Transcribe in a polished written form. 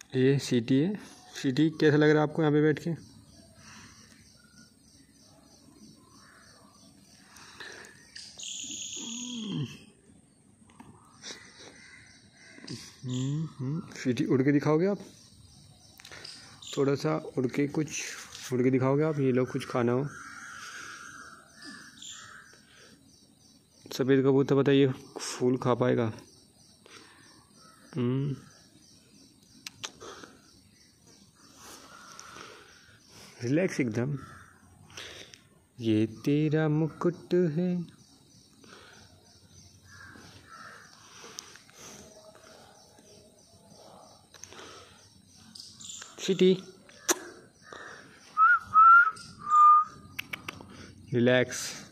ये सीटी है। सीटी कैसा लग रहा है आपको यहाँ पे बैठ के? सीटी उड़ के दिखाओगे आप? थोड़ा सा उड़ के दिखाओगे आप? ये लो कुछ खाना हो। सफ़ेद कबूतर बताइए फूल खा पाएगा? रिलैक्स एकदम। ये तेरा मुकुट है। सीटी रिलैक्स।